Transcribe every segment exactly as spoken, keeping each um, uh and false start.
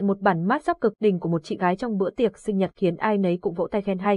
một bản mát sắp cực đỉnh của một chị gái trong bữa tiệc sinh nhật khiến ai nấy cũng vỗ tay khen hay.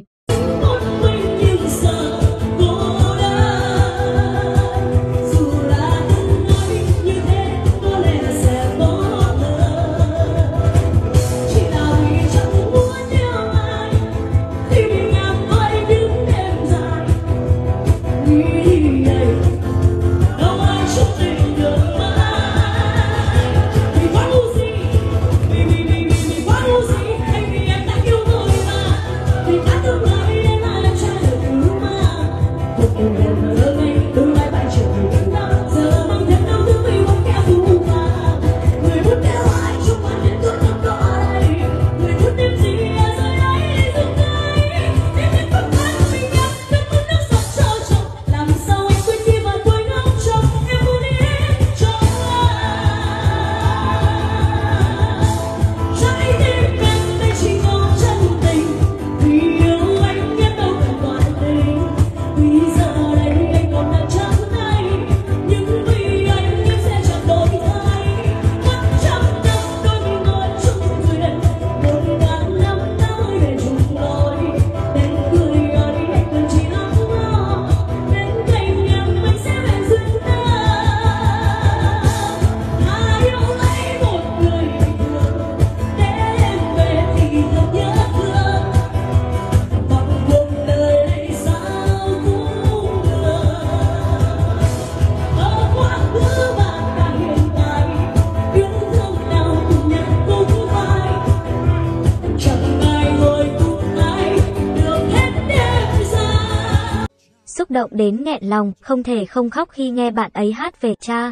Xúc động đến nghẹn lòng, không thể không khóc khi nghe bạn ấy hát về cha.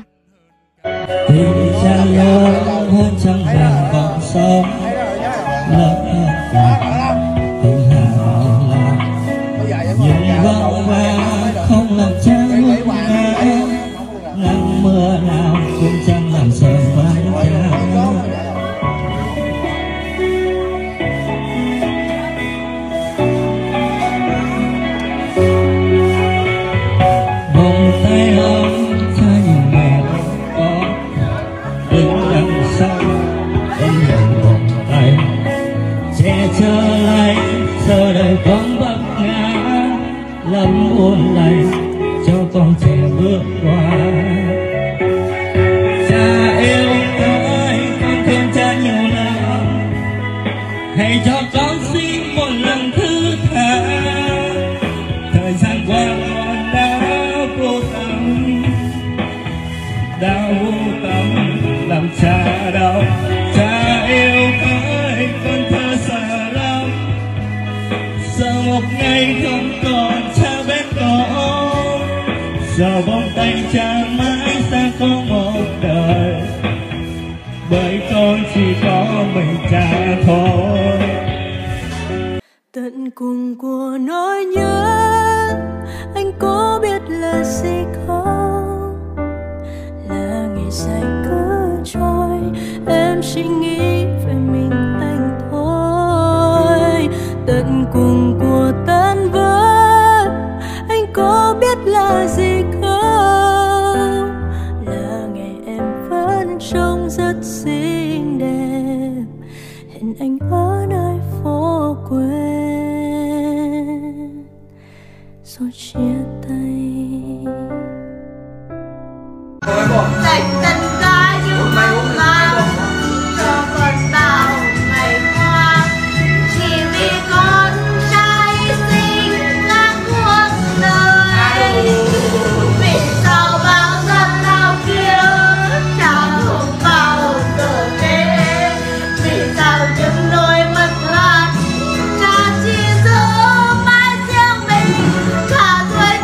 Tình cha lớn hơn trăm ngàn vòng sông, lớn hơn tình hà lòng, nhưng vòng và không làm cha ngước ngã, nắng mưa nào cũng chẳng làm sờn vai cha. Tay ôm cha nhìn mẹ có đứng đằng sau ôm nhận vòng tay che chở lại giờ đời con vấp ngã lắm buồn lầy cho con trẻ bước qua. Cha yêu ơi con thương cha nhiều lắm, hãy cho con xin một lần thứ tha. Thời gian qua con đã vô tâm, đã vô tâm làm cha đau. Cha yêu ơi con thơ sợ lắm, sợ một ngày không còn cha bên con, giờ vòng tay cha mãi sẽ có một đời, bởi con chỉ có mình cha thôi. Tận cùng của nỗi nhớ anh có biết là gì không? Là ngày dài cứ trôi, em chỉ nghĩ về mình anh thôi. Tận cùng của tan vỡ, anh có biết là gì không? Là ngày em vẫn trông rất xinh đẹp, hẹn anh ở nơi phố quê rồi chia tay. Tình tình ta như mong mong cho con bao ngày qua, chỉ vì con trai xinh là cuộc đời. Vì sao bao giấc nào kia cha không bao giờ đến, vì sao những đôi mắt lạ cha chỉ giữ mãi riêng mình cả tuổi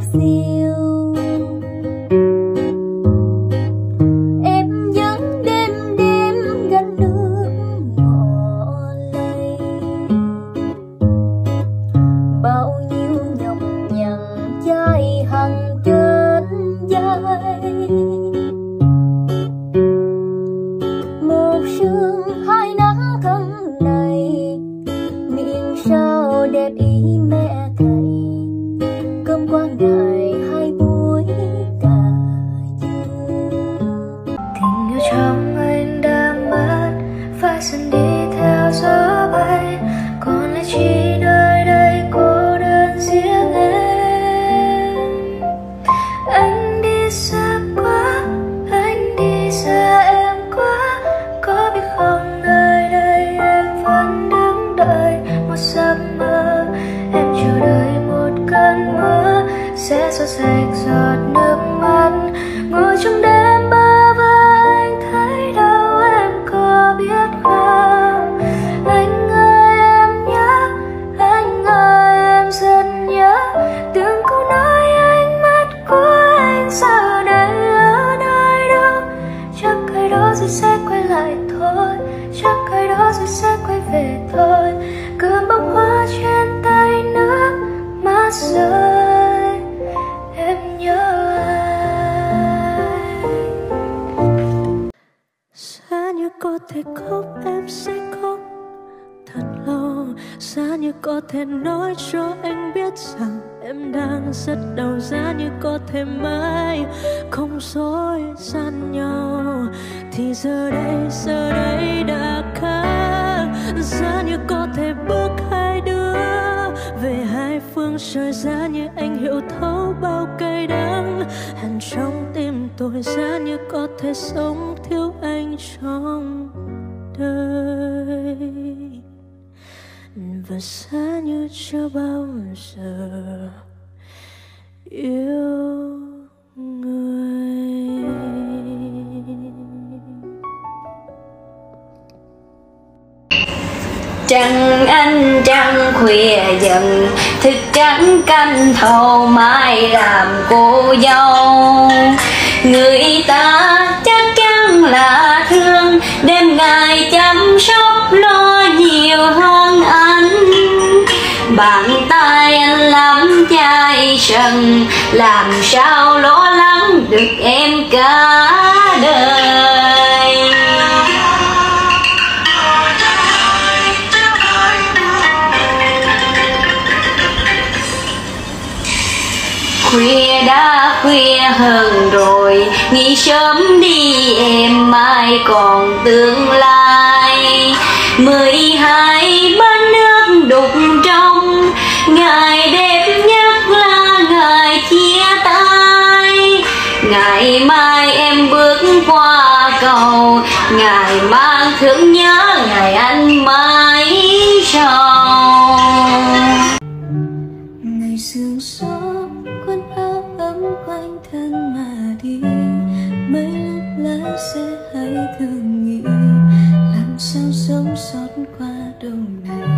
siêu. Em vẫn đêm đêm gánh nước ngọ lây, bao nhiêu nhọc nhằn chai hằng trên vai. Một sương hai nắng thân này, miệng sao đẹp ý mẹ thầy. Cơm qua ngày hai buổi cà dưa. Tình yêu trong anh đã mất, phải dần đi theo gió bay. Còn lại chỉ nơi đây cô đơn riêng em. Anh đi xa quá, anh đi xa em quá. Có biết không nơi đây em vẫn đứng đợi một giấc mơ. Em chờ đợi một cơn mưa sẽ xóa sạch giọt nước mắt. Ngồi trong đêm bơ vơ anh thấy đâu em có biết không. Anh ơi em nhớ, anh ơi em rất nhớ. Từng câu nói ánh mắt của anh giờ đây ở nơi đâu. Chắc cái đó rồi sẽ quay lại thôi, chắc cái đó rồi sẽ quay về thôi. Cơn bông hoa trên tay nước mắt rơi, em nhớ anh. Giá như có thể khóc em sẽ khóc thật lâu. Giá như có thể nói cho anh biết rằng em đang rất đau. Giá như có thể mãi không dối gian nhau, thì giờ đây giờ đây đã khác. Giá như có thể bước hai đứa về hai phương trời. Giá như anh hiểu thấu bao cay đắng hằn trong tim tôi. Giá như có thể sống thiếu anh trong đời, và giá như chưa bao giờ yêu người. Trăng anh trăng khuya dần, thức trắng canh thầu mai làm cô dâu. Người ta chắc chắn là thương, đêm ngày chăm sóc lo nhiều hơn anh. Bàn tay anh lắm chai sần, làm sao lo lắng được em cả đời. Khuya đã khuya hơn rồi, nghỉ sớm đi em mai còn tương lai. Mười hai bát nước đục trong, ngày đẹp nhất là ngày chia tay. Ngày mai em bước qua cầu, ngày mang thương nhớ ngày anh mãi sau. Ngày sương gió quần áo ấm quanh thân mà đi, mấy lúc lái xe hay thường nghĩ làm sao sống sót qua đông này.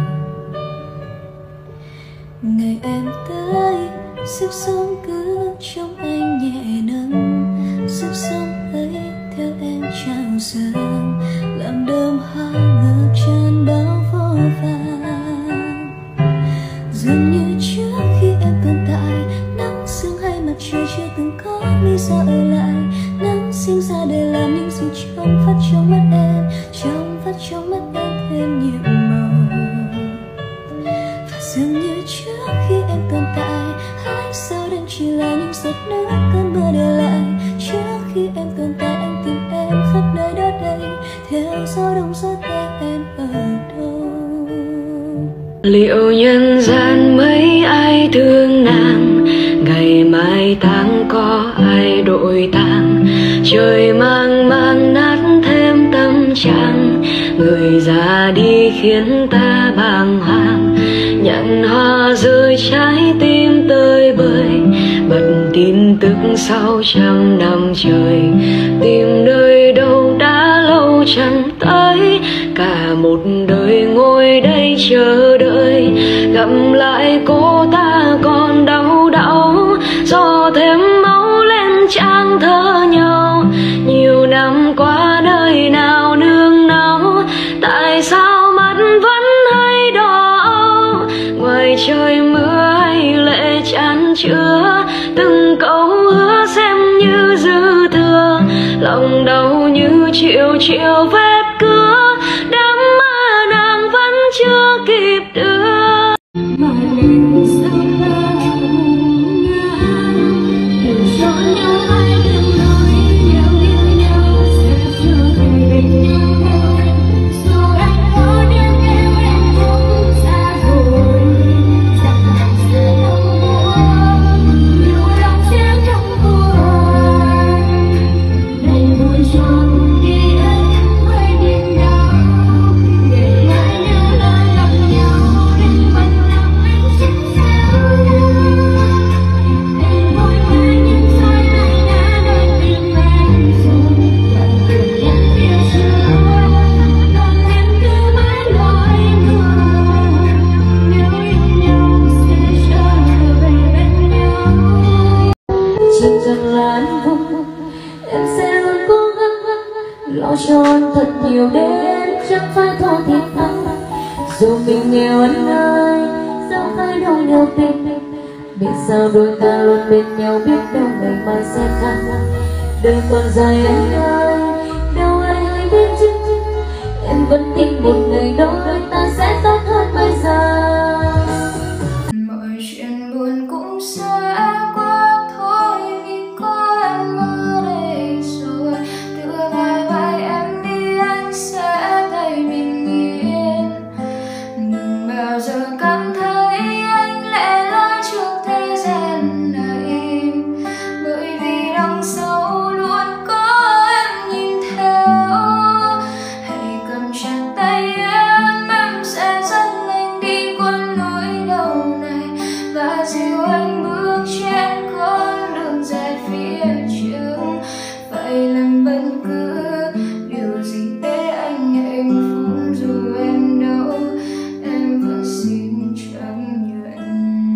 Ngày em tới sức sống cứ trong anh nhẹ nâng, sức sống ấy theo em trao dâng, làm đơm hoa ngập tràn bao vô vàn. Dường như trước khi em tồn tại, nắng sương hay mặt trời chưa từng có lý do ở lại. Nắng sinh ra để làm những gì trong vắt trong mắt em, trong vắt trong mắt em thêm nhiều màu. Và dường như trước khi em tồn tại, hai sao đêm chỉ là những giọt nước cơn mưa để lại. Trước khi em tồn tại, anh tìm em khắp nơi đó đây, theo gió đông gió tây em ở đâu. Liệu nhân gian mấy ai thương nàng, ngày mai tang có ai đội tang. Trời mang mang nát thêm tâm trạng, người già đi khiến ta bàng hoàng. Nhận hoa rơi trái tim tơi bời, bật tin tức sau trăm năm trời. Tìm nơi đâu đã lâu chẳng tới, cả một đời ngồi đây chờ đợi. Gặp lại cô ta còn đau đau do vẫn chưa. Từng câu hứa xem như dư thừa, lòng đau như triệu triệu vết cưa, đám mơ nàng vẫn chưa kịp đưa. Mà đừng sớm ngỡ đừng cho nhau hai đừng nói nhau yêu nhau sẽ trở về bên nhau thôi. Dù anh có điên em em cũng xa rồi, chắc anh sẽ không buồn nhiều lòng chém trong buồn. Đành buồn tròn khi anh quay đi nhau, để lại nhau lời gặp nhau đến bằng lòng anh chết sao nhau. Em vội vã nhưng rồi lại đã đôi tim em rồi, vẫn từng em kia chưa, còn em cứ mãi nói đùa. Nếu yêu nhau sẽ trở về bên nhau. Chỉ cần là anh vui, em sẽ luôn cố gắng lo cho anh thật nhiều để em chẳng phải thua thiệt anh. Dù mình nghèo anh ơi, sao phải đông điều tình, biết sao đôi ta luôn bên nhau, biết đâu ngày mai sẽ khác. Đời còn dài anh ơi, đâu ai hay biết chứ, em vẫn tin một ngày đó đôi ta sẽ tốt hơn bây giờ. Mọi chuyện buồn cũng sẽ qua thôi, vì có em ở đây rồi. Tựa vai vai em đi anh sẽ thấy bình yên. Đừng bao giờ cảm thấy anh lẻ loi trước thế gian này, bởi vì đằng sau luôn có em nhìn theo. Hãy cầm chặt tay em, em sẽ dẫn anh đi qua nỗi đau này và dìu anh bước trên con đường dài phía trước. Phải làm bất cứ điều gì để anh hạnh phúc, dù em đâu em vẫn xin chấp nhận.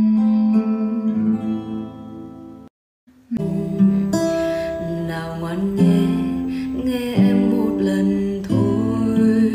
Nào ngoan nghe, nghe em một lần thôi.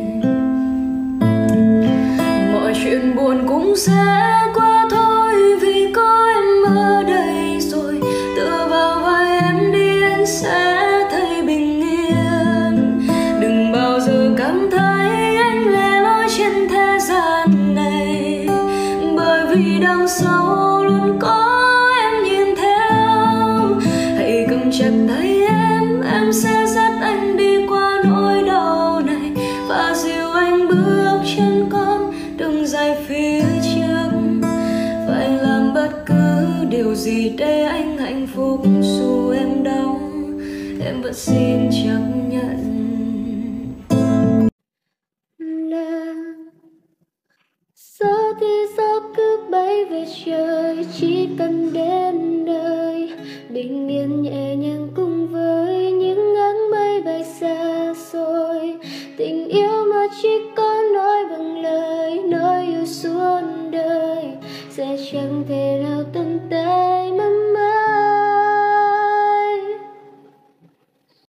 Mọi chuyện buồn cũng sẽ qua thôi, vì có em ở đây rồi. Tựa vào vai em đi anh sẽ thấy bình yên. Đừng bao giờ cảm thấy anh lẻ loi trên thế gian này, bởi vì đằng sau luôn có em nhìn theo. Hãy cầm chặt tay em, em sẽ dắt anh đi qua nỗi đau này và dìu anh bước trên con đường dài phía trước. Phải làm bất cứ điều gì để anh hạnh phúc, dù em đau em vẫn xin chấp nhận. Gió thì gió cứ bay về trời, chỉ cần đến nơi bình yên nhẹ